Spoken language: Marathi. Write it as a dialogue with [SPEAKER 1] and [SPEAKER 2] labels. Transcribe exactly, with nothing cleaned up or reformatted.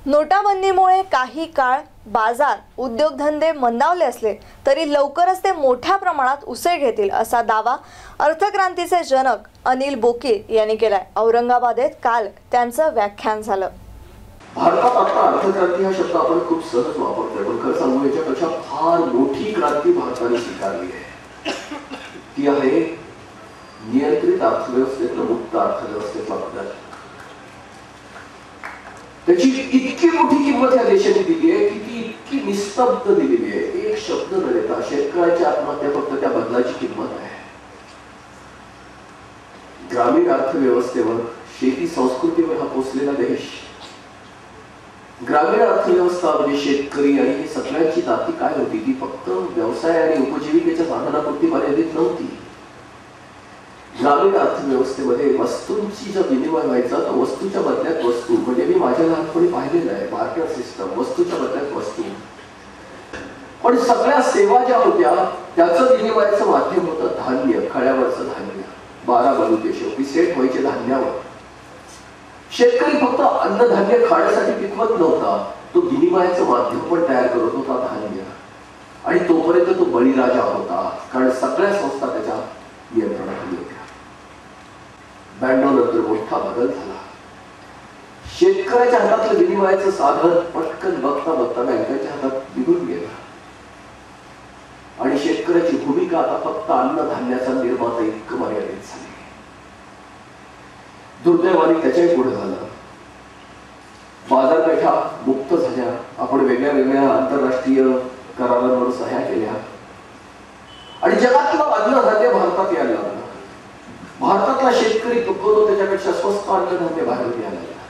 [SPEAKER 1] नोटाबंदीमुळे काही काळ बाजार उद्योगधंदे मंदावले असले तरी लवकरच ते मोठ्या प्रमाणात उसळ घेतील असा दावा अर्थक्रांतीचे जनक अनिल बोकीर यांनी केलाय। औरंगाबादेत काल त्यांचं व्याख्यान झालं।
[SPEAKER 2] भारतात आता अर्थक्रांती हा शब्द आपण खूप सहज वापरतोय, पण खरं सांगू याच्यापेक्षा फार मोठी क्रांती भारताने स्वीकारली आहे। ती आहे नियंत्रित अर्थव्यवस्थेतून मुक्त अर्थव्यवस्थेचा बदल। त्याची इतकी मोठी किंमत या देशाने दिली आहे की ती इतकी निस्तब्ध दिलेली आहे। एक शब्द न देता शेतकऱ्याची आत्महत्या फक्त त्या बदलाची किंमत आहे। ग्रामीण अर्थव्यवस्थेवर, शेती संस्कृतीवर हा पोचलेला देश, ग्रामीण अर्थव्यवस्था म्हणजे शेतकरी आणि ही सगळ्यांची नाती काय होती, ती फक्त व्यवसाय आणि उपजीविकेच्या साधनापुरती मर्यादित नव्हती। ग्रामीण अर्थव्यवस्थेमध्ये वस्तूंची जर विनिमय व्हायचा तर वस्तूच्या बदल्यात वस्तू, म्हणजे मी माझ्या लहानपणी पाहिलेलं आहे बार्टर सिस्टम, वस्तूच्या बदल्यात वस्तू। पण सगळ्या सेवा ज्या होत्या त्याचं विनिमयाचं माध्यम होतं धान्य, खळ्यावरचं धान्य। बारा बलुते शेवटी सेट व्हायचे धान्यावर। शेतकरी फक्त अन्नधान्य खाण्यासाठी पिकवत नव्हता, तो विनिमयाचं माध्यम पण तयार करत होता धान्य। आणि तोपर्यंत तो बळीराजा होता, कारण सगळ्या संस्था त्याच्या नियंत्रणाखाली होत्या। ब्याण्णव नंतर मोठा बदल झाला। शेतकऱ्याच्या हातातलं विनिमयाचं साधन पटकन बघता बघता बँकांच्या हातात निघून गेलं आणि शेतकऱ्याची भूमिका आता फक्त अन्नधान्याचा निर्माता इतकं मर्यादित झाली। दुर्दैवाने त्याच्याही पुढे झालं, बाजारपेठा मुक्त झाल्या, आपण वेगळ्या वेगळ्या आंतरराष्ट्रीय करारांवर सह्या केल्या आणि जगातलं अन्नधान्य भारतात यायला लागलं। भारतातला शेतकरी पिकवतो त्याच्यापेक्षा स्वस्त अन्नधान्य बाहेर यायला लागलं।